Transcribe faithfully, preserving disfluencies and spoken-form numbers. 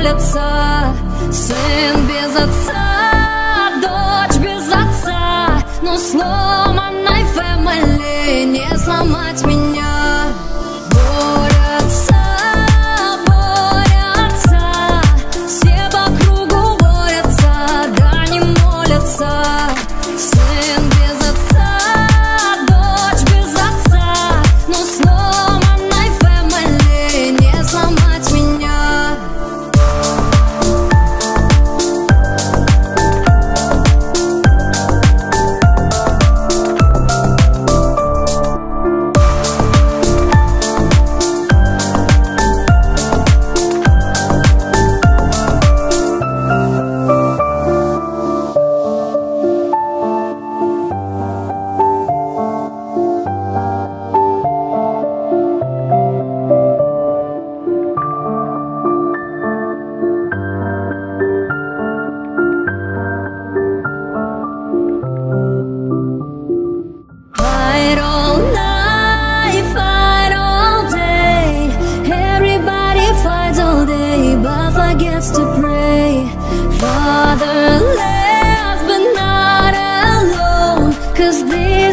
молятся. Сын без отца, дочь без отца, но сломанной фэмили не сломать меня. Борются, борются, все по кругу борются, да не молятся. Сын без отца, дочь без отца, но сломанной фэмили не сломать меня. Fight all night, fight all day. Everybody fights all day, but forgets to pray. Father left, but not alone, 'cause this